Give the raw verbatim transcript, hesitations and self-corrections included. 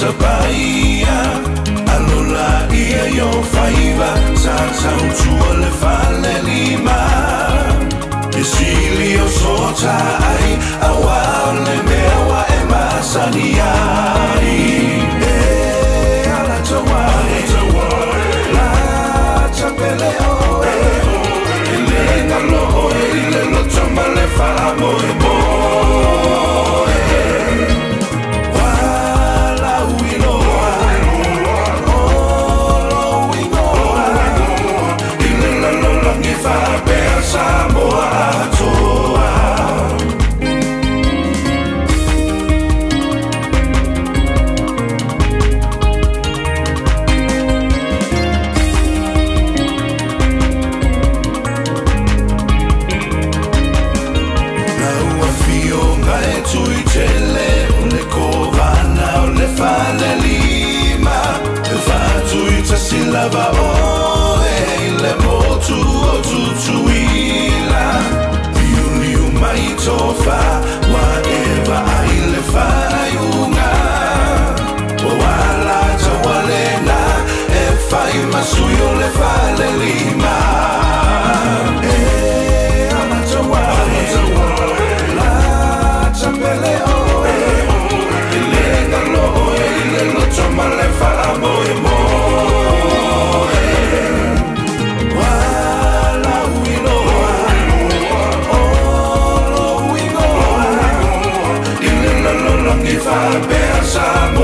sapaia alola ia yo faiva sa sautua le fale lima Esilio sota ai awa le mewa e masani ai e ala tawa la chapele o e le ngalo e le lo chama le fa mo e mo Lava o e le motu o tutuila Iuliu mai tofa wa eva ai le whanaiunga O ala tawalena e whai masui o le whale lima E ala tawalena la tapele o E le ngalo e le lotoma le whaamo e mo If I bear some